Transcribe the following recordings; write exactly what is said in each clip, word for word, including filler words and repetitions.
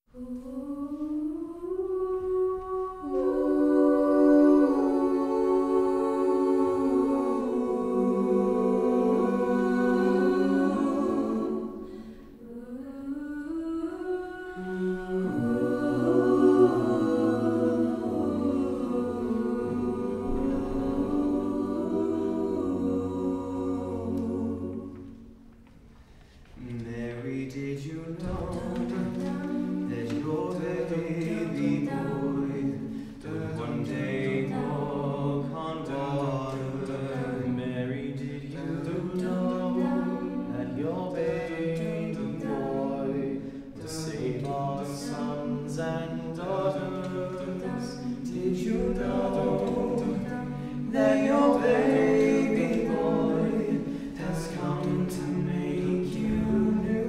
Mary, did you know that your baby boy would one day walk on water? Mary, did you know that your baby boy will save our sons and daughters? Did you know that your baby boy has come to make you new?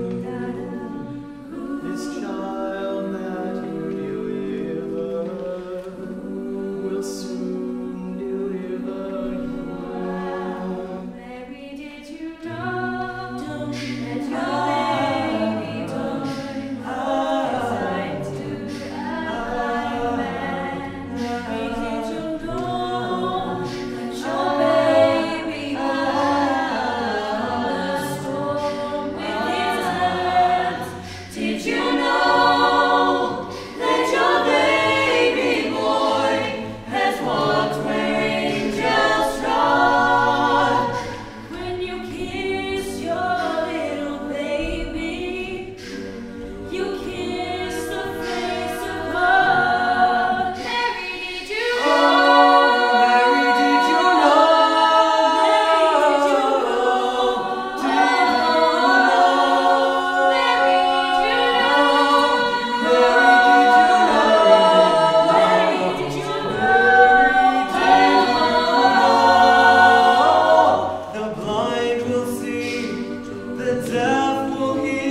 This child that you deliver will soon deliver you. Mary, did you know that your baby boy is like to a blind man? Mary, did you know that your baby boy calmed the storm with his hands? Did you know that your baby boy has walked where angels trod? When you kiss your little baby, you kiss the face of God. Mary, did you know? Mary, did you know? Mary, did you know? Mary, did you The blind will see, the deaf will hear.